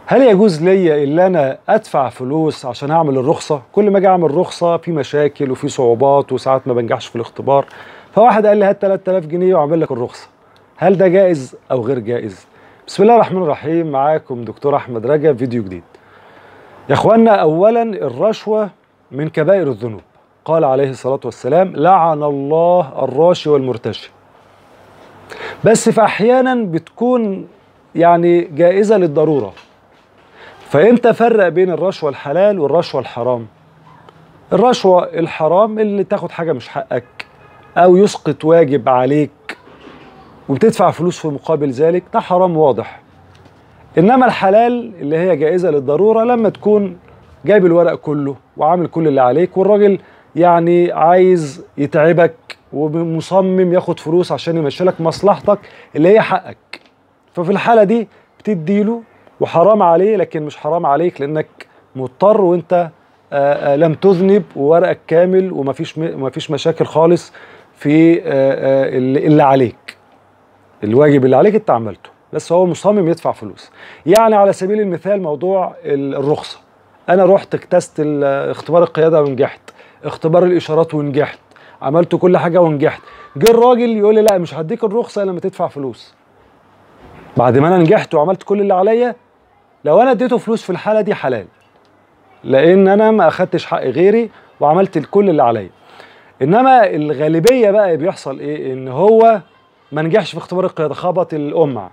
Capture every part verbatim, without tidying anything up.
هل يجوز ليا إلا أنا أدفع فلوس عشان أعمل الرخصة؟ كل ما أجي أعمل رخصة في مشاكل وفي صعوبات وساعات ما بنجحش في الاختبار، فواحد قال لي هات تلات آلاف جنيه وأعمل لك الرخصة. هل ده جائز أو غير جائز؟ بسم الله الرحمن الرحيم، معاكم دكتور أحمد رجب، فيديو جديد. يا إخوانا، أولا الرشوة من كبائر الذنوب، قال عليه الصلاة والسلام لعن الله الراشي والمرتشي. بس في أحيانا بتكون يعني جائزة للضرورة. فإمتى أفرق بين الرشوة الحلال والرشوة الحرام؟ الرشوة الحرام اللي تاخد حاجة مش حقك أو يسقط واجب عليك وبتدفع فلوس في مقابل ذلك، ده حرام واضح. إنما الحلال اللي هي جائزة للضرورة، لما تكون جايب الورق كله وعامل كل اللي عليك والراجل يعني عايز يتعبك ومصمم ياخد فلوس عشان يمشي لك مصلحتك اللي هي حقك، ففي الحالة دي بتديله وحرام عليه، لكن مش حرام عليك لأنك مضطر وأنت آآ آآ لم تذنب وورقك كامل ومفيش مفيش مشاكل خالص في آآ اللي عليك. الواجب اللي عليك أنت عملته، بس هو مصمم يدفع فلوس. يعني على سبيل المثال موضوع الرخصة، أنا رحت اجتزت اختبار القيادة ونجحت، اختبار الإشارات ونجحت، عملت كل حاجة ونجحت. جه الراجل يقول لي لا مش هديك الرخصة إلا لما تدفع فلوس. بعد ما أنا نجحت وعملت كل اللي عليا، لو أنا اديته فلوس في الحالة دي حلال، لأن أنا ما أخدتش حق غيري وعملت كل اللي عليا. إنما الغالبية بقى بيحصل إيه؟ إن هو ما نجحش في اختبار القيادة، خبط القمع،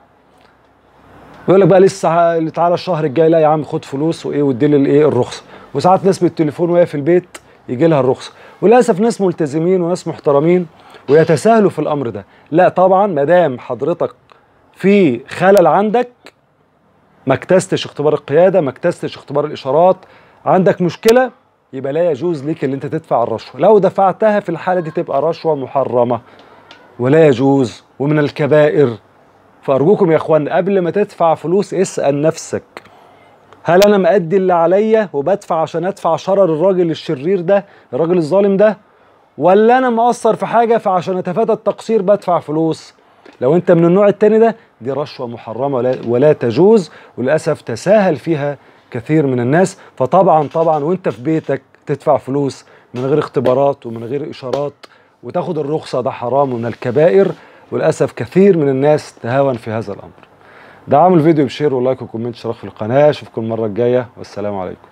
يقول لك بقى لسه تعالى الشهر الجاي، لا يا عم خد فلوس وايه وادي لي الايه الرخصه. وساعات ناس بالتليفون وهي في البيت يجي لها الرخصه. وللاسف ناس ملتزمين وناس محترمين ويتساهلوا في الامر ده. لا طبعا، ما دام حضرتك في خلل عندك، ما اجتزتش اختبار القياده، ما اجتزتش اختبار الاشارات، عندك مشكله، يبقى لا يجوز ليك اللي انت تدفع الرشوه. لو دفعتها في الحاله دي تبقى رشوه محرمه ولا يجوز ومن الكبائر. فأرجوكم يا اخوان، قبل ما تدفع فلوس اسأل نفسك، هل أنا مأدي اللي عليا وبدفع عشان أدفع شرر الراجل الشرير ده، الراجل الظالم ده، ولا أنا مقصر في حاجة فعشان أتفادى التقصير بدفع فلوس؟ لو أنت من النوع التاني ده، دي رشوة محرمة ولا, ولا تجوز، وللأسف تساهل فيها كثير من الناس. فطبعا طبعا وأنت في بيتك تدفع فلوس من غير اختبارات ومن غير إشارات وتاخد الرخصة، ده حرام ومن الكبائر، وللأسف كثير من الناس تهاون في هذا الأمر. دعموا الفيديو بشير ولايك وكومنت، اشتراك في القناة. اشوفكم المرة الجاية، والسلام عليكم.